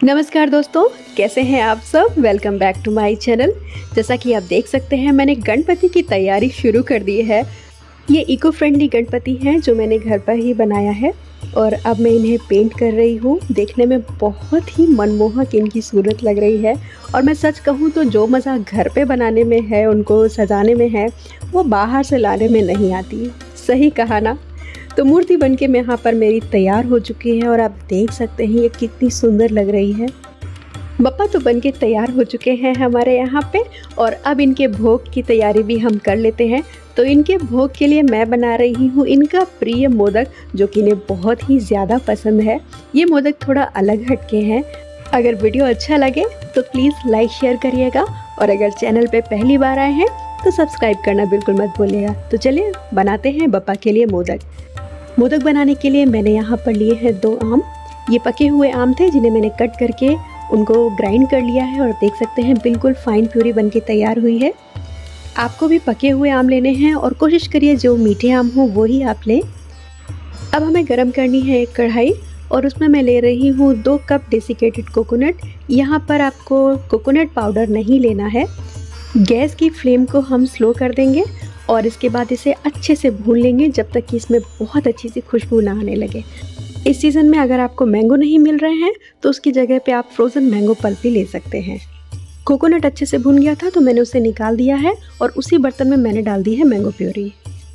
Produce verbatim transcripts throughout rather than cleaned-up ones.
नमस्कार दोस्तों, कैसे हैं आप सब। Welcome back to my channel. जैसा कि आप देख सकते हैं मैंने गणपति की तैयारी शुरू कर दी है। ये इको फ्रेंडली गणपति हैं जो मैंने घर पर ही बनाया है और अब मैं इन्हें पेंट कर रही हूँ। देखने में बहुत ही मनमोहक इनकी सूरत लग रही है और मैं सच कहूँ तो जो मज़ा घर पे बनाने में है, उनको सजाने में है, वो बाहर से लाने में नहीं आती। सही कहा ना। तो मूर्ति बनके मैं यहाँ पर मेरी तैयार हो चुकी है और आप देख सकते हैं ये कितनी सुंदर लग रही है। बप्पा तो बनके तैयार हो चुके हैं हमारे यहाँ पे और अब इनके भोग की तैयारी भी हम कर लेते हैं। तो इनके भोग के लिए मैं बना रही हूँ इनका प्रिय मोदक, जो कि इन्हें बहुत ही ज़्यादा पसंद है। ये मोदक थोड़ा अलग हटके हैं। अगर वीडियो अच्छा लगे तो प्लीज़ लाइक शेयर करिएगा और अगर चैनल पे पहली बार आए हैं तो सब्सक्राइब करना बिल्कुल मत भूलिएगा। तो चलिए बनाते हैं बप्पा के लिए मोदक। मोदक बनाने के लिए मैंने यहाँ पर लिए हैं दो आम। ये पके हुए आम थे जिन्हें मैंने कट करके उनको ग्राइंड कर लिया है और देख सकते हैं बिल्कुल फाइन प्यूरी बनके तैयार हुई है। आपको भी पके हुए आम लेने हैं और कोशिश करिए जो मीठे आम हो वो ही आप लें। अब हमें गरम करनी है एक कढ़ाई और उसमें मैं ले रही हूँ दो कप डेसिकेटेड कोकोनट। यहाँ पर आपको कोकोनट पाउडर नहीं लेना है। गैस की फ्लेम को हम स्लो कर देंगे और इसके बाद इसे अच्छे से भून लेंगे जब तक कि इसमें बहुत अच्छी सी खुशबू ना आने लगे। इस सीज़न में अगर आपको मैंगो नहीं मिल रहे हैं तो उसकी जगह पे आप फ्रोज़न मैंगो पल्प भी ले सकते हैं। कोकोनट अच्छे से भून गया था तो मैंने उसे निकाल दिया है और उसी बर्तन में मैंने डाल दी है मैंगो प्यूरी।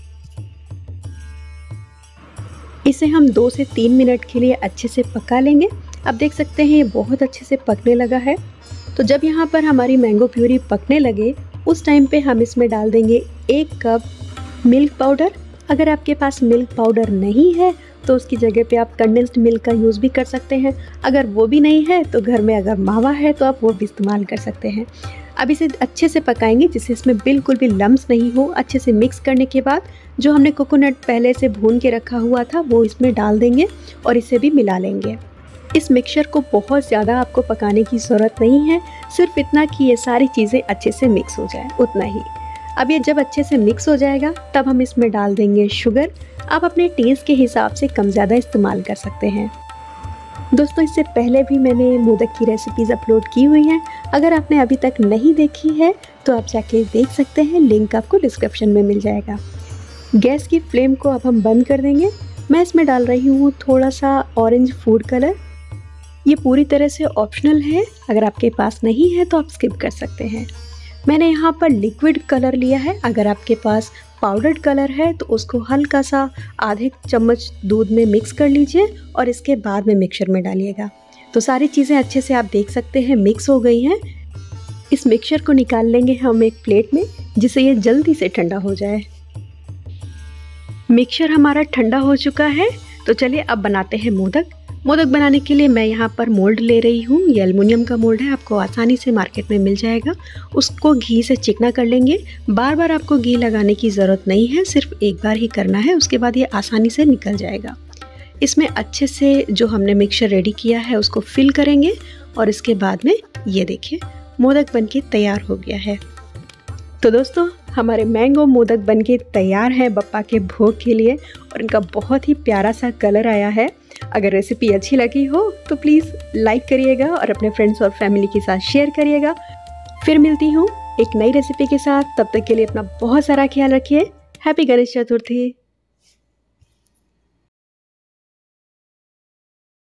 इसे हम दो से तीन मिनट के लिए अच्छे से पका लेंगे। अब देख सकते हैं ये बहुत अच्छे से पकने लगा है। तो जब यहाँ पर हमारी मैंगो प्यूरी पकने लगे उस टाइम पे हम इसमें डाल देंगे एक कप मिल्क पाउडर। अगर आपके पास मिल्क पाउडर नहीं है तो उसकी जगह पे आप कंडेंस्ड मिल्क का यूज़ भी कर सकते हैं। अगर वो भी नहीं है तो घर में अगर मावा है तो आप वो भी इस्तेमाल कर सकते हैं। अब इसे अच्छे से पकाएंगे जिससे इसमें बिल्कुल भी लम्स नहीं हो। अच्छे से मिक्स करने के बाद जो हमने कोकोनट पहले से भून के रखा हुआ था वो इसमें डाल देंगे और इसे भी मिला लेंगे। इस मिक्सचर को बहुत ज़्यादा आपको पकाने की ज़रूरत नहीं है, सिर्फ इतना कि ये सारी चीज़ें अच्छे से मिक्स हो जाए, उतना ही। अब ये जब अच्छे से मिक्स हो जाएगा तब हम इसमें डाल देंगे शुगर। आप अपने टेस्ट के हिसाब से कम ज़्यादा इस्तेमाल कर सकते हैं। दोस्तों, इससे पहले भी मैंने मोदक की रेसिपीज़ अपलोड की हुई हैं। अगर आपने अभी तक नहीं देखी है तो आप जाके देख सकते हैं, लिंक आपको डिस्क्रिप्शन में मिल जाएगा। गैस की फ्लेम को अब हम बंद कर देंगे। मैं इसमें डाल रही हूँ थोड़ा सा ऑरेंज फूड कलर। ये पूरी तरह से ऑप्शनल है, अगर आपके पास नहीं है तो आप स्किप कर सकते हैं। मैंने यहाँ पर लिक्विड कलर लिया है। अगर आपके पास पाउडर्ड कलर है तो उसको हल्का सा आधे चम्मच दूध में मिक्स कर लीजिए और इसके बाद में मिक्सचर में डालिएगा। तो सारी चीज़ें अच्छे से आप देख सकते हैं मिक्स हो गई हैं। इस मिक्सचर को निकाल लेंगे हम एक प्लेट में जिससे ये जल्दी से ठंडा हो जाए। मिक्सचर हमारा ठंडा हो चुका है तो चलिए अब बनाते हैं मोदक। मोदक बनाने के लिए मैं यहाँ पर मोल्ड ले रही हूँ। ये एल्युमिनियम का मोल्ड है, आपको आसानी से मार्केट में मिल जाएगा। उसको घी से चिकना कर लेंगे। बार बार आपको घी लगाने की ज़रूरत नहीं है, सिर्फ एक बार ही करना है, उसके बाद ये आसानी से निकल जाएगा। इसमें अच्छे से जो हमने मिक्सचर रेडी किया है उसको फिल करेंगे और इसके बाद में ये देखिए मोदक बनके तैयार हो गया है। तो दोस्तों, हमारे मैंगो मोदक बनके तैयार है बप्पा के भोग के लिए और इनका बहुत ही प्यारा सा कलर आया है। अगर रेसिपी अच्छी लगी हो तो प्लीज़ लाइक करिएगा और अपने फ्रेंड्स और फैमिली के साथ शेयर करिएगा। फिर मिलती हूँ एक नई रेसिपी के साथ। तब तक के लिए अपना बहुत सारा ख्याल रखिए। हैप्पी गणेश चतुर्थी।